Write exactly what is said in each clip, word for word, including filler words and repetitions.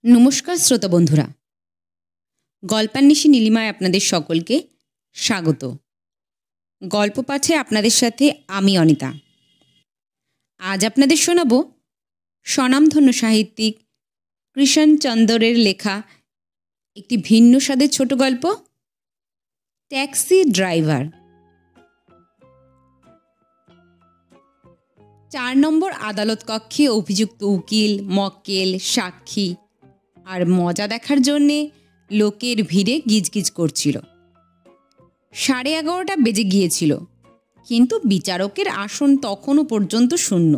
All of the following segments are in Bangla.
নমস্কার শ্রোতা বন্ধুরা, গল্পান্বেষী নীলিমায় আপনাদের সকলকে স্বাগত। গল্প পাঠে আপনাদের সাথে আমি অনিতা। আজ আপনাদের শোনাব স্বনামধন্য সাহিত্যিক কৃষ্ণচন্দ্রের লেখা একটি ভিন্ন স্বাদের ছোট গল্প, ট্যাক্সি ড্রাইভার। চার নম্বর আদালত কক্ষে অভিযুক্ত উকিল, মক্কেল, সাক্ষী আর মজা দেখার জন্যে লোকের ভিড়ে গিজগিজ করছিল। সাড়ে এগারোটা বেজে গিয়েছিল, কিন্তু বিচারকের আসন তখনও পর্যন্ত শূন্য।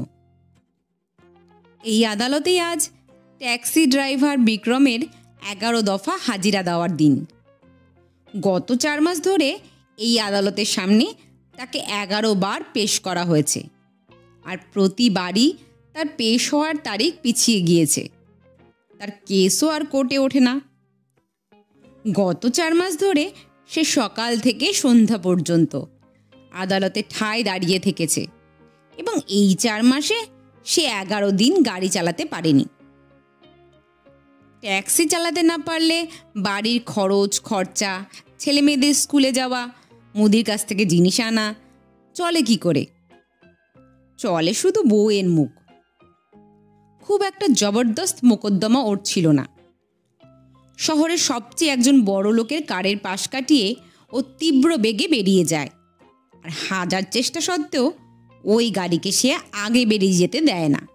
এই আদালতেই আজ ট্যাক্সি ড্রাইভার বিক্রমের এগারো দফা হাজিরা দেওয়ার দিন। গত চার মাস ধরে এই আদালতের সামনে তাকে এগারো বার পেশ করা হয়েছে, আর প্রতিবারই তার পেশ হওয়ার তারিখ পিছিয়ে গিয়েছে। তার কেসও আর কোর্টে ওঠে না। গত চার মাস ধরে সে সকাল থেকে সন্ধ্যা পর্যন্ত আদালতে ঠায় দাঁড়িয়ে থেকেছে, এবং এই চার মাসে সে এগারো দিন গাড়ি চালাতে পারেনি। ট্যাক্সি চালাতে না পারলে বাড়ির খরচ খরচা, ছেলে মেয়েদের স্কুলে যাওয়া, মুদির কাছ থেকে জিনিস আনা চলে কি করে? চলে শুধু বউয়ের মুখ। খুব একটা জবরদস্ত মোকদ্দমা ওর ছিল না। শহরের সবচেয়ে একজন বড় লোকের কারের পাশ কাটিয়ে ও তীব্র বেগে বেরিয়ে যায়, আর হাজার চেষ্টা সত্ত্বেও ওই গাড়িকে সে আগে বেরিয়ে যেতে দেয় না।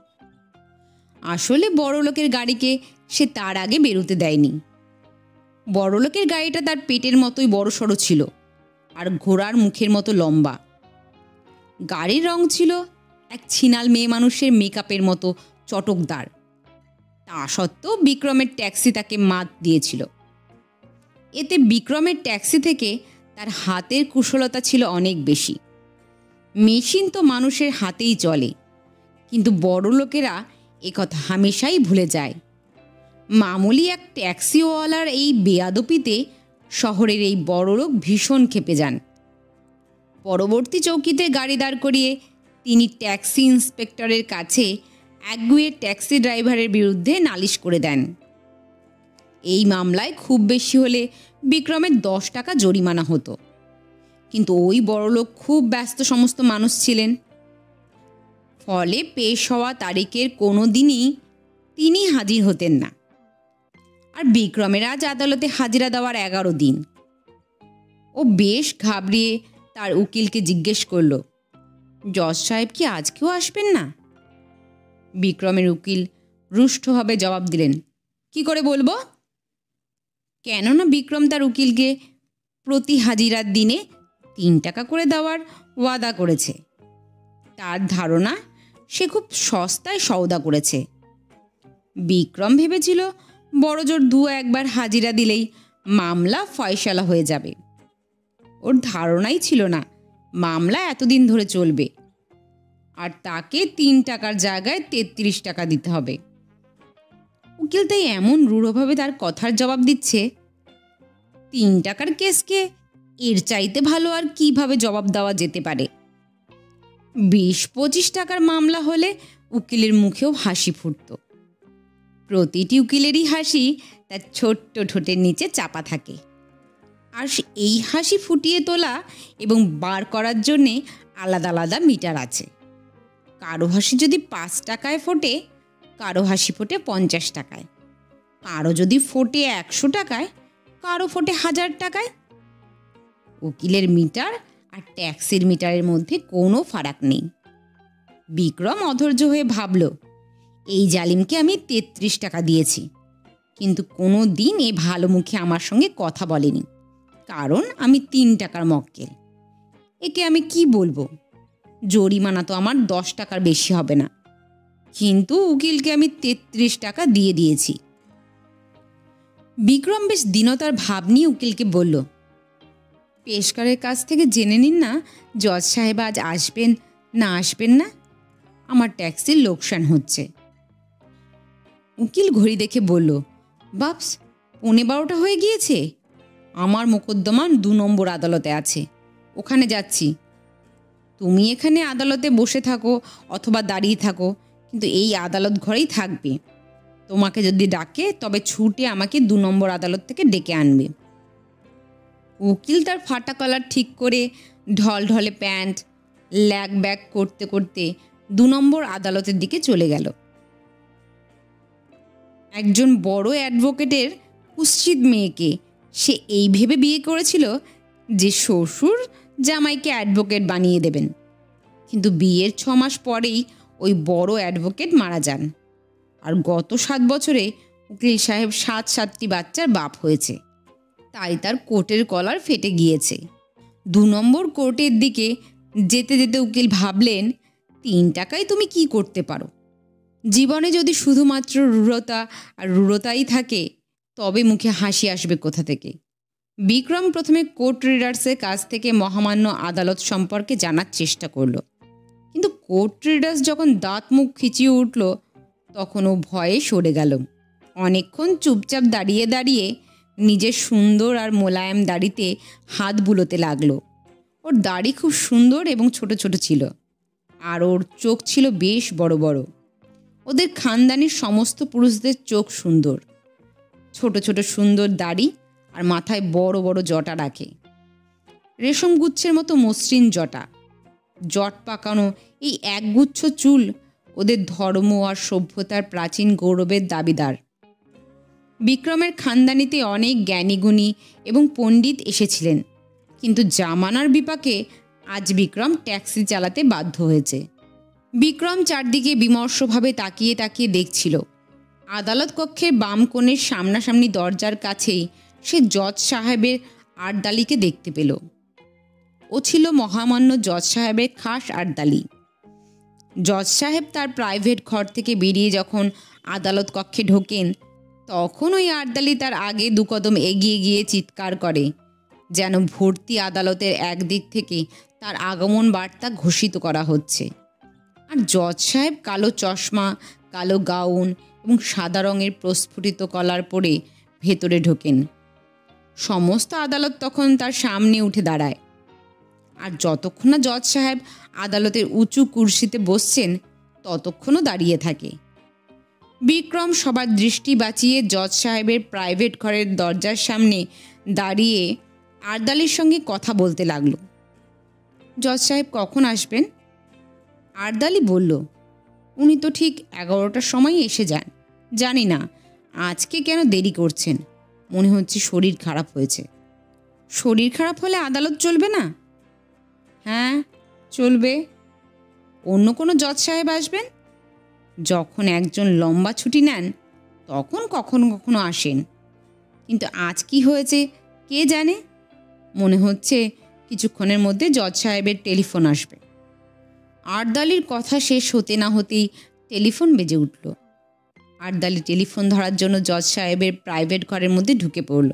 আসলে বড় লোকের গাড়িকে সে তার আগে বেরোতে দেয়নি। বড় লোকের গাড়িটা তার পেটের মতোই বড় সড়ো ছিল, আর ঘোড়ার মুখের মতো লম্বা। গাড়ির রং ছিল এক ছিনাল মেয়ে মানুষের মেকআপের মতো চটকদার। তা সত্ত্বেও বিক্রমের ট্যাক্সি তাকে মাত দিয়েছিল। এতে বিক্রমের ট্যাক্সি থেকে তার হাতের কুশলতা ছিল অনেক বেশি। মেশিন তো মানুষের হাতেই চলে, কিন্তু বড় লোকেরা একথা হামেশাই ভুলে যায়। মামুলি এক ট্যাক্সিওয়ালার এই বেয়াদপিতে শহরের এই বড়লোক ভীষণ ক্ষেপে যান। পরবর্তী চৌকিতে গাড়ি দাঁড় করিয়ে তিনি ট্যাক্সি ইন্সপেক্টরের কাছে একগুঁয়ে ট্যাক্সি ড্রাইভারের বিরুদ্ধে নালিশ করে দেন। এই মামলায় খুব বেশি হলে বিক্রমের দশ টাকা জরিমানা হতো, কিন্তু ওই বড়লোক খুব ব্যস্ত সমস্ত মানুষ ছিলেন। ফলে পেশ হওয়া তারিখের কোনো দিনই তিনি হাজির হতেন না। আর বিক্রমের আজ আদালতে হাজিরা দেওয়ার এগারো দিন। ও বেশ ঘাবড়িয়ে তার উকিলকে জিজ্ঞেস করল, জজ সাহেব কি আজকেও আসবেন না? বিক্রমের উকিল রুষ্টভাবে জবাব দিলেন, কি করে বলবো? কেননা বিক্রম তার উকিলকে প্রতি হাজিরার দিনে তিন টাকা করে দেওয়ার ওয়াদা করেছে। তার ধারণা সে খুব সস্তায় সওদা করেছে। বিক্রম ভেবেছিল বড়জোর দু একবার হাজিরা দিলেই মামলা ফয়সালা হয়ে যাবে। ওর ধারণাই ছিল না মামলা এতদিন ধরে চলবে, আর তাকে তিন টাকার জায়গায় তেত্রিশ টাকা দিতে হবে। উকিল তাই এমন রূঢ়ভাবে তার কথার জবাব দিচ্ছে, তিন টাকার কেসকে এর চাইতে ভালো আর কিভাবে জবাব দেওয়া যেতে পারে? বিশ পঁচিশ টাকার মামলা হলে উকিলের মুখেও হাসি ফুটত। প্রতিটি উকিলেরই হাসি তার ছোট্ট ঠোঁটের নিচে চাপা থাকে, আর এই হাসি ফুটিয়ে তোলা এবং বার করার জন্যে আলাদা আলাদা মিটার আছে। কারো হাসি যদি পাঁচ টাকায় ফোটে, কারো হাসি ফোটে পঞ্চাশ টাকায়, কারো যদি ফোটে একশো টাকায়, কারো ফোটে হাজার টাকায়। উকিলের মিটার আর ট্যাক্সির মিটারের মধ্যে কোনো ফারাক নেই। বিক্রম অধৈর্য হয়ে ভাবল, এই জালিমকে আমি তেত্রিশ টাকা দিয়েছি, কিন্তু কোনো দিন এ ভালো মুখে আমার সঙ্গে কথা বলেনি, কারণ আমি তিন টাকার মক্কেল। একে আমি কি বলবো? জরিমানা তো আমার দশ টাকার বেশি হবে না, কিন্তু উকিলকে আমি তেত্রিশ টাকা দিয়ে দিয়েছি। বিক্রম বেশ দীনতার ভাব নিয়ে উকিলকে বলল, পেশকারের কাছ থেকে জেনে নিন না জজ সাহেব আজ আসবেন না আসবেন না, আমার ট্যাক্সির লোকসান হচ্ছে। উকিল ঘড়ি দেখে বলল, বাপস, পৌনে বারোটা হয়ে গিয়েছে। আমার মোকদ্দমা দু নম্বর আদালতে আছে, ওখানে যাচ্ছি। তুমি এখানে আদালতে বসে থাকো অথবা দাঁড়িয়ে থাকো, কিন্তু এই আদালত ঘরেই থাকবে। তোমাকে যদি ডাকে তবে ছুটে আমাকে দু নম্বর আদালত থেকে ডেকে আনবে। উকিল তার ফাটা কলার ঠিক করে ঢলঢলে প্যান্ট ল্যাগ ব্যাগ করতে করতে দু নম্বর আদালতের দিকে চলে গেল। একজন বড় অ্যাডভোকেটের কুৎসিত মেয়েকে সে এই ভেবে বিয়ে করেছিল যে শ্বশুর জামাইকে অ্যাডভোকেট বানিয়ে দেবেন, কিন্তু বিয়ের ছ মাস পরেই ওই বড় অ্যাডভোকেট মারা যান, আর গত সাত বছরে উকিল সাহেব সাত সাতটি বাচ্চার বাপ হয়েছে। তাই তার কোটের কলার ফেটে গিয়েছে। দু নম্বর কোর্টের দিকে যেতে যেতে উকিল ভাবলেন, তিন টাকায় তুমি কি করতে পারো? জীবনে যদি শুধুমাত্র রূঢ়তা আর রূঢ়তাই থাকে তবে মুখে হাসি আসবে কোথা থেকে? বিক্রম প্রথমে কোর্ট রিডার্সের কাছ থেকে মহামান্য আদালত সম্পর্কে জানার চেষ্টা করল, কিন্তু কোর্ট রিডার্স যখন দাঁত মুখ খিচিয়ে উঠল তখন ও ভয়ে সরে গেল। অনেকক্ষণ চুপচাপ দাঁড়িয়ে দাঁড়িয়ে নিজের সুন্দর আর মোলায়েম দাড়িতে হাত বুলোতে লাগলো। ওর দাড়ি খুব সুন্দর এবং ছোট ছোট ছিল, আর ওর চোখ ছিল বেশ বড় বড়। ওদের খানদানির সমস্ত পুরুষদের চোখ সুন্দর, ছোট ছোট সুন্দর দাড়ি আর মাথায় বড় বড় জটা রাখে, রেশম গুচ্ছের মতো মসৃণ জটা। জট পাকানো এই একগুচ্ছ চুল ওদের ধর্ম আর সভ্যতার প্রাচীন গৌরবের দাবিদার। বিক্রমের খানদানিতে অনেক জ্ঞানীগুণী এবং পণ্ডিত এসেছিলেন, কিন্তু জামানার বিপাকে আজ বিক্রম ট্যাক্সি চালাতে বাধ্য হয়েছে। বিক্রম চারদিকে বিমর্ষভাবে তাকিয়ে তাকিয়ে দেখছিল। আদালত কক্ষের বাম কোণের সামনাসামনি দরজার কাছেই সে জজ সাহেবের আর্দালিকে দেখতে পেল। ও ছিল মহামান্য জজ সাহেবের খাস আর্দালি। জজ সাহেব তার প্রাইভেট ঘর থেকে বেরিয়ে যখন আদালত কক্ষে ঢোকেন তখন ওই আর্দালি তার আগে দু কদম এগিয়ে গিয়ে চিৎকার করে, যেন ভর্তি আদালতের একদিক থেকে তার আগমন বার্তা ঘোষিত করা হচ্ছে। আর জজ সাহেব কালো চশমা, কালো গাউন এবং সাদা রঙের প্রস্ফুটিত কলার পরে ভেতরে ঢোকেন। সমস্ত আদালত তখন তার সামনে উঠে দাঁড়ায়, আর যতক্ষণ না জজ সাহেব আদালতের উঁচু কুর্সিতে বসছেন ততক্ষণও দাঁড়িয়ে থাকে। বিক্রম সবার দৃষ্টি বাঁচিয়ে জজ সাহেবের প্রাইভেট ঘরের দরজার সামনে দাঁড়িয়ে আর্দালির সঙ্গে কথা বলতে লাগলো। জজ সাহেব কখন আসবেন? আর্দালি বলল, উনি তো ঠিক এগারোটার সময় এসে যান। জানি না আজকে কেন দেরি করছেন, মনে হচ্ছে শরীর খারাপ হয়েছে। শরীর খারাপ হলে আদালত চলবে না? হ্যাঁ চলবে। অন্য কোনো জজ সাহেব আসবেন? যখন একজন লম্বা ছুটি নেন তখন কখনো কখনো আসেন, কিন্তু আজ কি হয়েছে কে জানে। মনে হচ্ছে কিছুক্ষণের মধ্যে জজ সাহেবের টেলিফোন আসবে। আর্দালির কথা শেষ হতে না হতেই টেলিফোন বেজে উঠল। আর্দালি টেলিফোন ধরার জন্য জজ সাহেবের প্রাইভেট ঘরের মধ্যে ঢুকে পড়ল।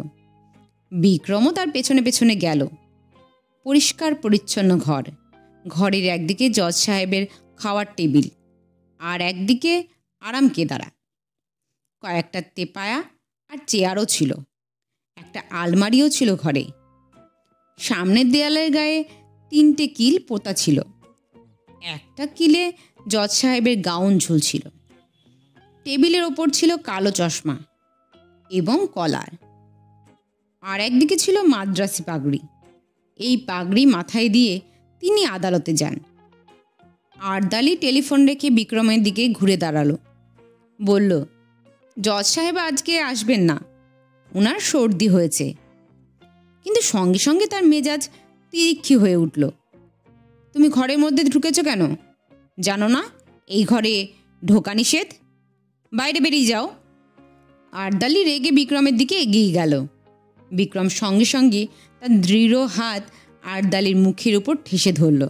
বিক্রমও তার পেছনে পেছনে গেল। পরিষ্কার পরিচ্ছন্ন ঘর। ঘরের একদিকে জজ সাহেবের খাওয়ার টেবিল, আর একদিকে আরাম কেদারা। কয়েকটা তেপায়া আর চেয়ারও ছিল। একটা আলমারিও ছিল ঘরে। সামনের দেয়ালের গায়ে তিনটে কিল পোতা ছিল। একটা কিলে জজ সাহেবের গাউন ঝুলছিল। টেবিলের ওপর ছিল কালো চশমা এবং কলার, আর একদিকে ছিল মাদ্রাসি পাগড়ি। এই পাগড়ি মাথায় দিয়ে তিনি আদালতে যান। আর্দালি টেলিফোন রেখে বিক্রমের দিকে ঘুরে দাঁড়ালো। বলল, জজ সাহেব আজকে আসবেন না, ওনার সর্দি হয়েছে। কিন্তু সঙ্গে সঙ্গে তার মেজাজ তিরিক্ষি হয়ে উঠল। তুমি ঘরের মধ্যে ঢুকেছ কেন? জানো না এই ঘরে ঢোকা নিষেধ? বাইরে বেরিয়ে যাও। আর্দালি রেগে বিক্রমের দিকে এগিয়ে গেল। বিক্রম সঙ্গে সঙ্গে তার দৃঢ় হাত আর্দালির মুখের উপর ঠেসে ধরল।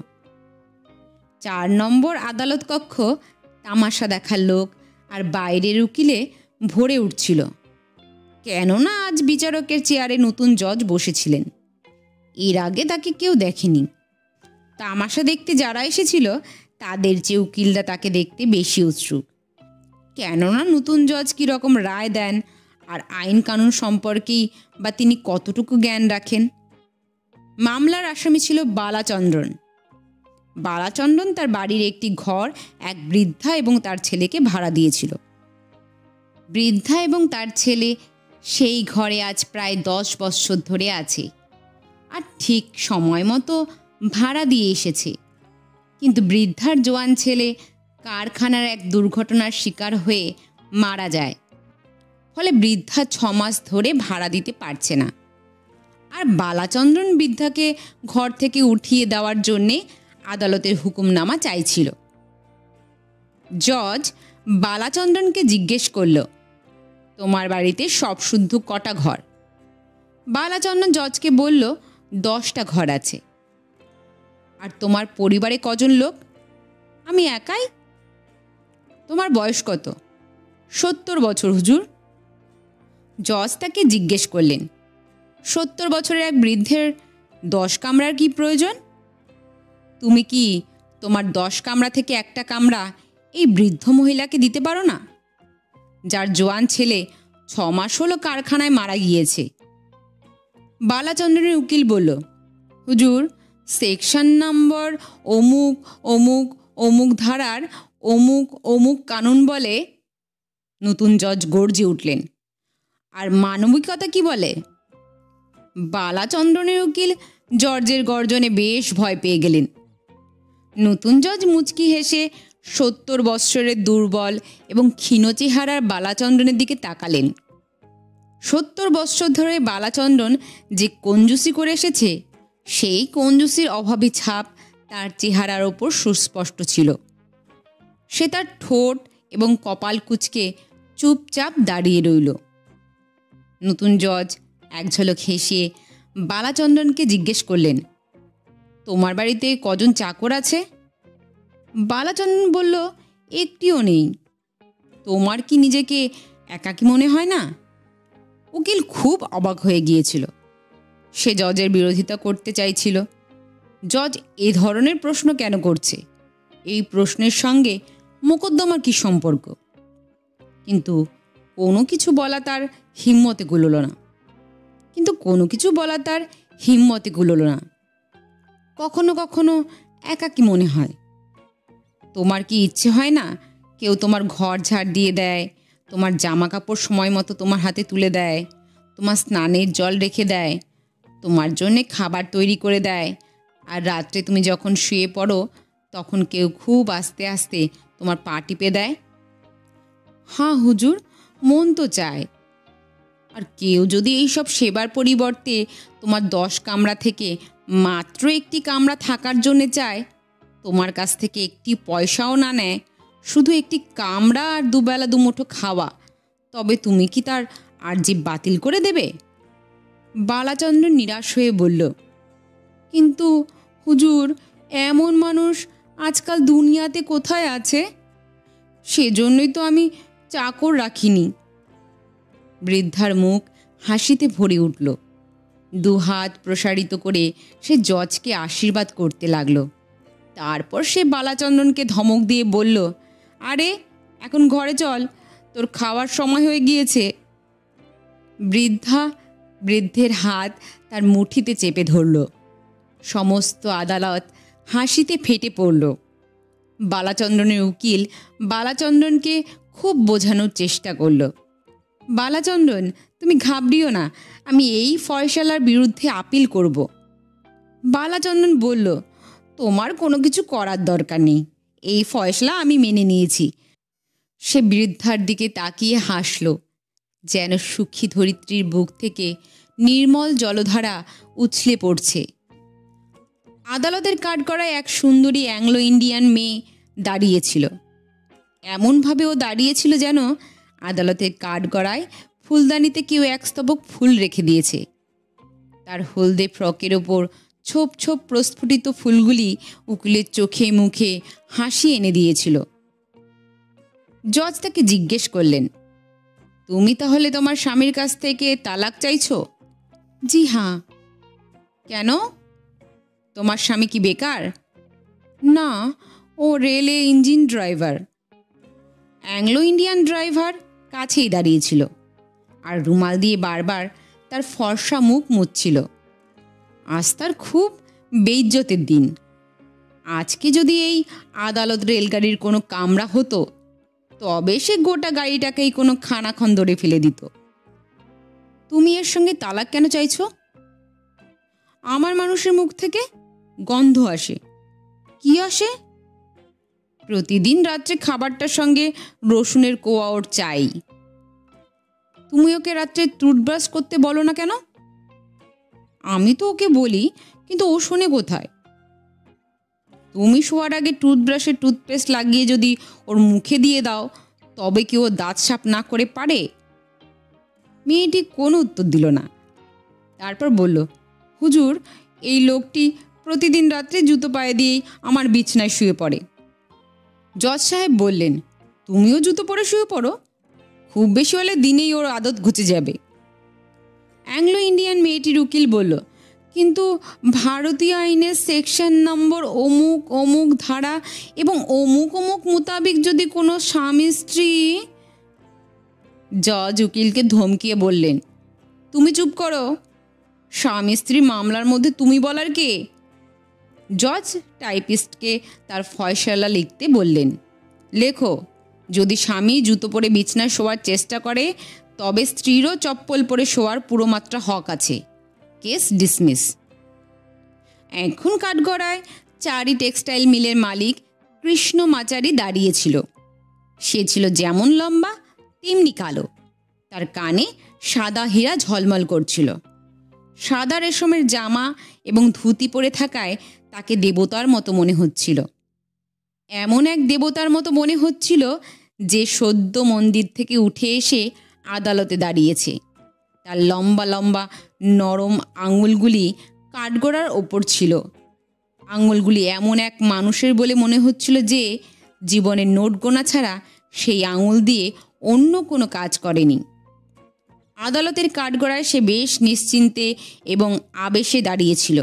চার নম্বর আদালত কক্ষ তামাশা দেখার লোক আর বাইরের উকিলে ভরে উঠছিল, কেননা আজ বিচারকের চেয়ারে নতুন জজ বসেছিলেন। এর আগে তাকে কেউ দেখেনি। তামাশা দেখতে যারা এসেছিল তাদের চেয়ে উকিলরা তাকে দেখতে বেশি উৎসুক, কেননা নতুন জজ কীরকম রায় দেন আর আইন কানুন সম্পর্কেই বা তিনি কতটুকু জ্ঞান রাখেন। মামলার আসামি ছিল বালাচন্দ্রন। বালাচন্দ্রন তার বাড়ির একটি ঘর এক বৃদ্ধা এবং তার ছেলেকে ভাড়া দিয়েছিল। বৃদ্ধা এবং তার ছেলে সেই ঘরে আজ প্রায় দশ বৎসর ধরে আছে, আর ঠিক সময় মতো ভাড়া দিয়ে এসেছে। কিন্তু বৃদ্ধার জোয়ান ছেলে কারখানার এক দুর্ঘটনার শিকার হয়ে মারা যায়। ফলে বৃদ্ধা ছ মাস ধরে ভাড়া দিতে পারছে না। আর বালাচন্দ্রন বৃদ্ধাকে ঘর থেকে উঠিয়ে দেওয়ার জন্যে আদালতের হুকুমনামা চাইছিল। জজ বালাচন্দ্রনকে জিজ্ঞেস করল, তোমার বাড়িতে সব শুদ্ধ কটা ঘর? বালাচন্দ্রন জজকে বলল, দশটা ঘর আছে। আর তোমার পরিবারে কজন লোক? আমি একাই। তোমার বয়স কত? সত্তর বছর হুজুর। জজ তাকে জিজ্ঞেস করলেন, সত্তর বছরের এক বৃদ্ধের দশ কামরার কি প্রয়োজন? তুমি কি তোমার দশ কামরা থেকে একটা কামরা এই বৃদ্ধ মহিলাকে দিতে পারো না, যার জোয়ান ছেলে ছ মাস হলো কারখানায় মারা গিয়েছে? বালাচন্দ্রনের উকিল বলল, হুজুর, সেকশন নম্বর অমুক অমুক অমুক ধারার অমুক অমুক কানুন বলে। নতুন জজ গর্জে উঠলেন, আর মানবিকতা কি বলে? বালাচন্দ্রনের উকিল জর্জের গর্জনে বেশ ভয় পেয়ে গেলেন। নতুন জজ মুচকি হেসে সত্তর বৎসরের দুর্বল এবং ক্ষীণ চেহারার বালাচন্দ্রনের দিকে তাকালেন। সত্তর বৎসর ধরে বালাচন্দ্রন যে কঞ্জুসি করে এসেছে, সেই কঞ্জুসির অভাবী ছাপ তার চেহারার ওপর সুস্পষ্ট ছিল। সে তার ঠোঁট এবং কপাল কুঁচকে চুপচাপ দাঁড়িয়ে রইল। নতুন জজ এক ঝলক হেসে বালাচন্দ্রনকে জিজ্ঞেস করলেন, তোমার বাড়িতে কজন চাকর আছে? বালাচন্দ্রন বলল, একটিও নেই। তোমার কি নিজেকে একাকী মনে হয় না? উকিল খুব অবাক হয়ে গিয়েছিল। সে জজের বিরোধিতা করতে চাইছিল। জজ এ ধরনের প্রশ্ন কেন করছে? এই প্রশ্নের সঙ্গে মোকদ্দমার কি সম্পর্ক? কিন্তু কোনো কিছু বলা তার হিম্মতে কুলোল না কিন্তু কোনো কিছু বলা তার হিম্মতে কুলোল না কখনো কখনো একাকী মনে হয়। তোমার কি ইচ্ছে হয় না কেউ তোমার ঘর ঝাড় দিয়ে দেয়, তোমার জামা কাপড় সময় মতো তোমার হাতে তুলে দেয়, তোমার স্নানের জল রেখে দেয়, তোমার জন্যে খাবার তৈরি করে দেয়, আর রাত্রে তুমি যখন শুয়ে পড়ো তখন কেউ খুব আস্তে আস্তে তোমার পা টিপে দেয়? হ্যাঁ হুজুর, মন তো চায়। আর কেউ যদি এইসব সেবার পরিবর্তে তোমার দশ কামরা থেকে মাত্র একটি কামরা থাকার জন্যে চায়, তোমার কাছ থেকে একটি পয়সাও না নেয়, শুধু একটি কামরা আর দুবেলা দুমুঠো খাওয়া, তবে তুমি কি তার আর্জি বাতিল করে দেবে? বালাচন্দ্র নিরাশ হয়ে বলল, কিন্তু হুজুর, এমন মানুষ আজকাল দুনিয়াতে কোথায় আছে? সেজন্যই তো আমি চাকর রাখিনি। বৃদ্ধার মুখ হাসিতে ভরে উঠল। দুহাত প্রসারিত করে সে জজকে আশীর্বাদ করতে লাগলো। তারপর সে বালাচন্দ্রনকে ধমক দিয়ে বলল, আরে এখন ঘরে চল, তোর খাওয়ার সময় হয়ে গিয়েছে। বৃদ্ধা বৃদ্ধের হাত তার মুঠিতে চেপে ধরল। সমস্ত আদালত হাসিতে ফেটে পড়ল। বালাচন্দ্রনের উকিল বালাচন্দ্রনকে খুব বোঝানোর চেষ্টা করল, বালাচন্দ্রন, তুমি ঘাবড়িও না, আমি এই ফয়সালার বিরুদ্ধে আপিল করব। বালাচন্দ্রন বলল, তোমার কোনো কিছু করার দরকার নেই, এই ফয়সলা আমি মেনে নিয়েছি। সে বৃদ্ধার দিকে তাকিয়ে হাসল, যেন সুখী ধরিত্রীর বুক থেকে নির্মল জলধারা উছলে পড়ছে। আদালতের কাঠগড়ায় এক সুন্দরী অ্যাংলো ইন্ডিয়ান মেয়ে দাঁড়িয়েছিল। এমনভাবে ও দাঁড়িয়েছিল যেন আদালতের কাঠগড়ায় ফুলদানিতে কেউ এক স্তবক ফুল রেখে দিয়েছে। তার হলদে ফ্রকের ওপর ছোপ ছোপ প্রস্ফুটিত ফুলগুলি উকিলের চোখে মুখে হাসি এনে দিয়েছিল। জজ তাকে জিজ্ঞেস করলেন, তুমি তাহলে তোমার স্বামীর কাছ থেকে তালাক চাইছো? জি হ্যাঁ। কেন? তোমার স্বামী কি বেকার? না, ও রেলে engine driver. Anglo Indian driver কাছেই দাঁড়িয়েছিল আর রুমাল দিয়ে বারবার তার ফর্সা মুখ মুছছিল। আজ তার খুব বেইজ্জতের দিন। আজকে যদি এই আদালত রেলগাড়ির কোনো কামরা হতো, তবে সে গোটা গাড়িটাকেই কোনো খানাখন্দরে ফেলে দিত। তুমি এর সঙ্গে তালাক কেন চাইছো? আমার মানুষের মুখ থেকে গন্ধ আসে। কি আসে? প্রতিদিন রাত্রে খাবারটার সঙ্গে রসুনের কোয়া ওর চাই। তুমি ওকে রাত্রে টুথব্রাশ করতে বলো না কেন? আমি তো ওকে বলি, কিন্তু ও শোনে কোথায়? তুমি শোয়ার আগে টুথব্রাশে টুথপেস্ট লাগিয়ে যদি ওর মুখে দিয়ে দাও, তবে কি ও দাঁত সাফ না করে পারে? মেয়েটি কোনো উত্তর দিল না। তারপর বলল, হুজুর, এই লোকটি প্রতিদিন রাত্রে জুতো পায়ে দিয়েই আমার বিছনায় শুয়ে পড়ে। জজ সাহেব বললেন, তুমিও জুতো পরে শুয়ে পড়ো? খুব বেশি হলে দিনেই ওর আদত ঘুচে যাবে। অ্যাংলো ইন্ডিয়ান মেয়েটির উকিল বলল, কিন্তু ভারতীয় আইনের সেকশন নম্বর অমুক অমুক ধারা এবং অমুক অমুক মোতাবেক যদি কোনো স্বামী স্ত্রী। জজ উকিলকে ধমকিয়ে বললেন, তুমি চুপ করো। স্বামী স্ত্রী মামলার মধ্যে তুমি বলার কে? জজ টাইপিস্টকে তার ফয়সালা লিখতে বললেন, লেখো, যদি স্বামী জুতো পরে বিছনায় শোয়ার চেষ্টা করে, তবে স্ত্রীরও চপ্পল পরে শোয়ার পুরোমাত্রা হক আছে। Case dismiss. এখন কাঠগড়ায় চারি টেক্সটাইল মিলের মালিক কৃষ্ণ মাচারি দাঁড়িয়েছিল। সে ছিল যেমন লম্বা তেমনি কালো। তার কানে সাদা হীরা ঝলমল করছিল। সাদা রেশমের জামা এবং ধুতি পরে থাকায় তাকে দেবতার মতো মনে হচ্ছিল। এমন এক দেবতার মতো মনে হচ্ছিল যে সদ্য মন্দির থেকে উঠে এসে আদালতে দাঁড়িয়েছে। তার লম্বা লম্বা নরম আঙুলগুলি কাঠগড়ার ওপর ছিল। আঙুলগুলি এমন এক মানুষের বলে মনে হচ্ছিল যে জীবনের নোট গোনা ছাড়া সেই আঙুল দিয়ে অন্য কোনো কাজ করেনি। আদালতের কাঠগড়ায় সে বেশ নিশ্চিন্তে এবং আবেশে দাঁড়িয়েছিল।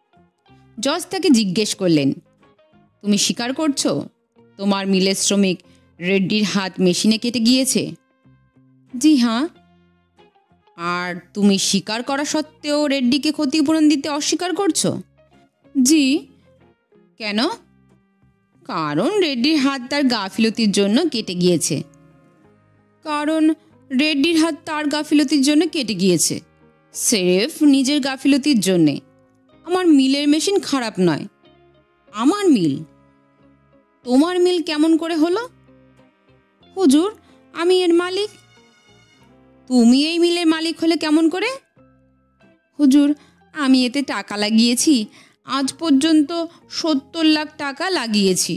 জজ তাকে জিজ্ঞেস করলেন, তুমি স্বীকার করছো তোমার মিলের শ্রমিক রেড্ডির হাত মেশিনে কেটে গিয়েছে? জি হ্যাঁ। আর তুমি স্বীকার করা সত্ত্বেও রেড্ডিকে ক্ষতিপূরণ দিতে অস্বীকার করছো? জি। কেন? কারণ রেড্ডির হাত তার গাফিলতির জন্য কেটে গিয়েছে। কারণ রেড্ডির হাত তার গাফিলতির জন্য কেটে গিয়েছে, স্রেফ নিজের গাফিলতির জন্যে। আমার মিলের মেশিন খারাপ নয়, আমার মিল। তোমার মিল কেমন করে হলো? হুজুর, আমি এর মালিক। তুমি এই মিলের মালিক হলে কেমন করে? হুজুর, আমি এতে টাকা লাগিয়েছি। আজ পর্যন্ত সত্তর লাখ টাকা লাগিয়েছি।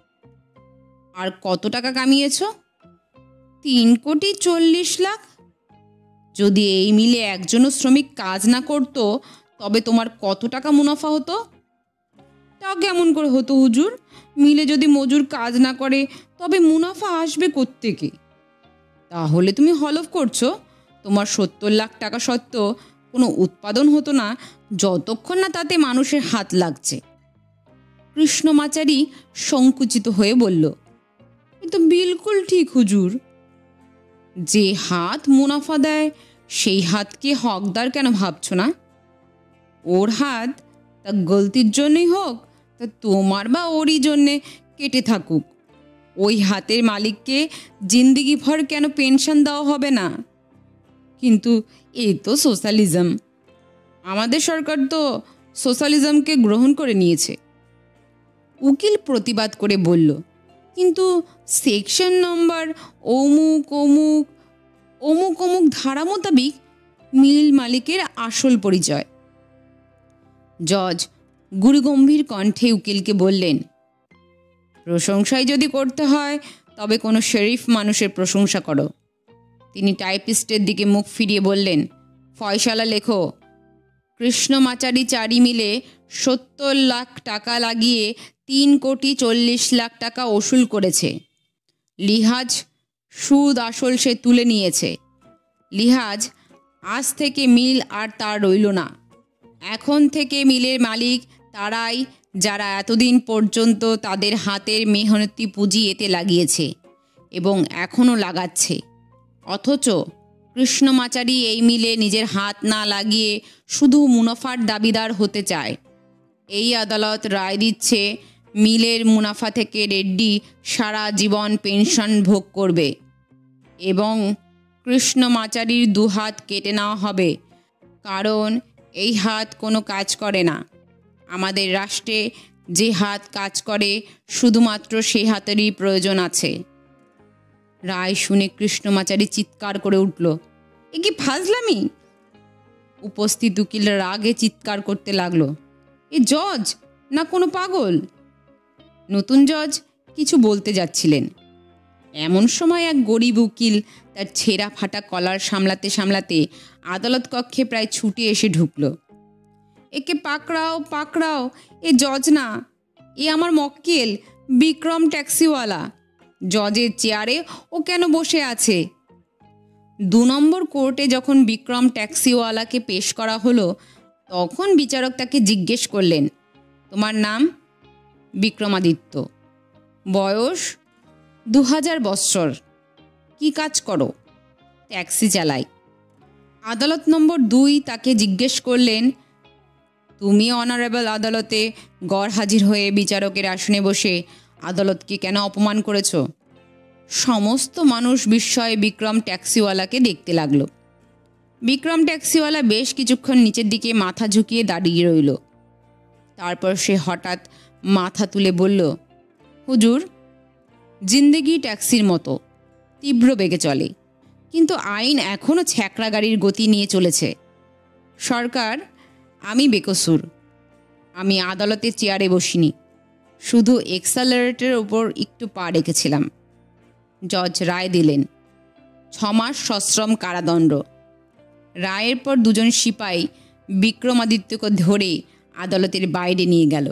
আর কত টাকা কামিয়েছ? তিন কোটি চল্লিশ লাখ। যদি এই মিলে একজনও শ্রমিক কাজ না করত, তবে তোমার কত টাকা মুনাফা হতো? তা কেমন করে হতো হুজুর? মিলে যদি মজুর কাজ না করে, তবে মুনাফা আসবে কোত্থেকে? তাহলে তুমি হলফ করছো তোমার সত্তর লাখ টাকা সত্ত্বেও কোনো উৎপাদন হতো না, যতক্ষণ না তাতে মানুষের হাত লাগছে। কৃষ্ণমাচারী সংকুচিত হয়ে বলল, এ তো বিলকুল ঠিক হুজুর। যে হাত মুনাফা দেয় সেই হাতকে হকদার কেন ভাবছ না? ওর হাত তা গলতির জন্যই হোক, তা তোমার বা ওরই জন্যে কেটে থাকুক, ওই হাতের মালিককে জিন্দিগি ভর কেন পেনশন দেওয়া হবে না? কিন্তু এ তো সোশ্যালিজম। আমাদের সরকার তো সোশ্যালিজমকে গ্রহণ করে নিয়েছে। উকিল প্রতিবাদ করে বলল, কিন্তু সেকশন নম্বর অমুক অমুক অমুক অমুক ধারা মোতাবিক মিল মালিকের আসল পরিচয়। জজ গুরুগম্ভীর কণ্ঠে উকিলকে বললেন, প্রশংসাই যদি করতে হয় তবে কোনো শরীফ মানুষের প্রশংসা করো। তিনি টাইপিস্টের দিকে মুখ ফিরিয়ে বললেন, ফয়সালা লেখো, কৃষ্ণমাচারী চারি মিলে সত্তর লাখ টাকা লাগিয়ে তিন কোটি চল্লিশ লাখ টাকা ওসুল করেছে। লিহাজ সুদ আসল সে তুলে নিয়েছে। লিহাজ আজ থেকে মিল আর তার রইল না। এখন থেকে মিলের মালিক তারাই যারা এতদিন পর্যন্ত তাদের হাতের মেহনতি পুঁজি এতে লাগিয়েছে এবং এখনও লাগাচ্ছে। অথচ কৃষ্ণমাচারী এই মিলে নিজের হাত না লাগিয়ে শুধু মুনাফার দাবিদার হতে চায়। এই আদালত রায় দিচ্ছে, মিলের মুনাফা থেকে রেড্ডি সারা জীবন পেনশন ভোগ করবে এবং কৃষ্ণমাচারীর দুহাত কেটে নেওয়া হবে, কারণ এই হাত কোনো কাজ করে না। আমাদের রাষ্ট্রে যে হাত কাজ করে শুধুমাত্র সেই হাতেরই প্রয়োজন আছে। রায় শুনে কৃষ্ণমাচারী চিৎকার করে উঠল, এ কি ফাজলামি! উপস্থিত উকিল রাগে চিৎকার করতে লাগলো, এ জজ না কোনো পাগল? নতুন জজ কিছু বলতে যাচ্ছিলেন, এমন সময় এক গরিব উকিল তার ছেঁড়া ফাটা কলার সামলাতে সামলাতে আদালত কক্ষে প্রায় ছুটে এসে ঢুকল। একে পাকড়াও পাকড়াও, এ জজ না, এ আমার মক্কেল বিক্রম ট্যাক্সিওয়ালা। জজের চেয়ারে ও কেন বসে আছে? দু নম্বর কোর্টে যখন বিক্রম ট্যাক্সিওয়ালাকে পেশ করা হলো, তখন বিচারক তাকে জিজ্ঞেস করলেন, তোমার নাম? বিক্রমাদিত্য। বয়স? দু হাজার বৎসর। কী কাজ করো? ট্যাক্সি চালাই। আদালত নম্বর দুই তাকে জিজ্ঞেস করলেন, তুমি অনারেবল আদালতে গড় হাজির হয়ে বিচারকের আসনে বসে আদালতকে কেন অপমান করেছ? সমস্ত মানুষ বিস্ময়ে বিক্রম ট্যাক্সিওয়ালাকে দেখতে লাগলো। বিক্রম ট্যাক্সিওয়ালা বেশ কিছুক্ষণ নিচের দিকে মাথা ঝুঁকিয়ে দাঁড়িয়ে রইল। তারপর সে হঠাৎ মাথা তুলে বলল, হুজুর, জিন্দেগি ট্যাক্সির মতো তীব্র বেগে চলে, কিন্তু আইন এখনও ছ্যাঁকড়া গাড়ির গতি নিয়ে চলেছে। সরকার, আমি বেকসুর। আমি আদালতের চেয়ারে বসিনি, শুধু এক্সালারেটরের ওপর একটু পা রেখেছিলাম। জজ রায় দিলেন, ছমাস সশ্রম কারাদণ্ড। রায়ের পর দুজন সিপাই বিক্রমাদিত্যকে ধরে আদালতের বাইরে নিয়ে গেল।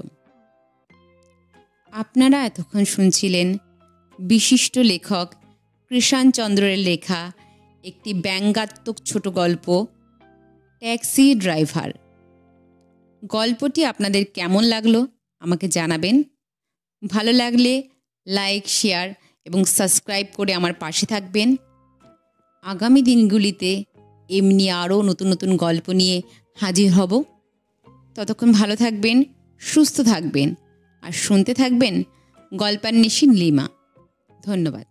আপনারা এতক্ষণ শুনছিলেন বিশিষ্ট লেখক কৃষাণচন্দ্রের লেখা একটি ব্যঙ্গাত্মক ছোট গল্প, ট্যাক্সি ড্রাইভার। গল্পটি আপনাদের কেমন লাগলো আমাকে জানাবেন। ভালো লাগলে লাইক, শেয়ার এবং সাবস্ক্রাইব করে আমার পাশে থাকবেন। আগামী দিনগুলিতে এমনি আরও নতুন নতুন গল্প নিয়ে হাজির হব। ততক্ষণ ভালো থাকবেন, সুস্থ থাকবেন আর শুনতে থাকবেন গল্পান্বেষী নীলিমা। ধন্যবাদ।